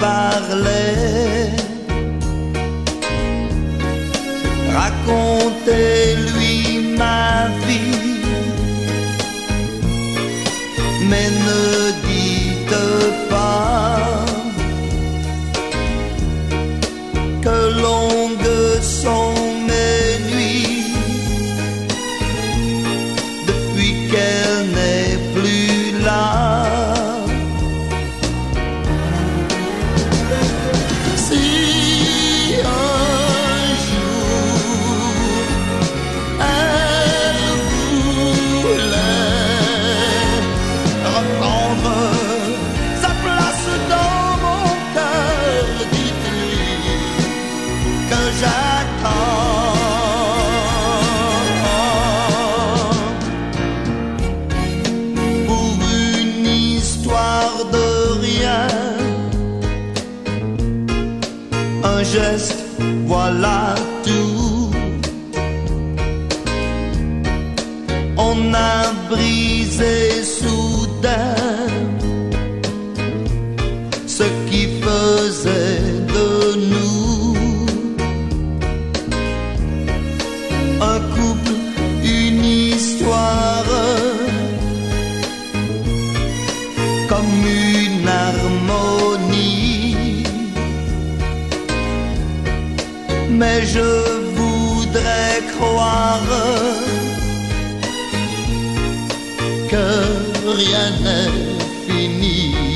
parlait. Racontez-lui ma vie, mais ne dites pas que longues sont mes nuits depuis qu'elle n'est plus là. Si un jour elle voulait reprendre sa place dans mon cœur, dites-lui que j'attends. Pour une histoire de rien, un geste, voilà tout. On a brisé soudain ce qui faisait de nous un couple, une histoire, comme une harmonie. Mais je voudrais croire que rien n'est fini.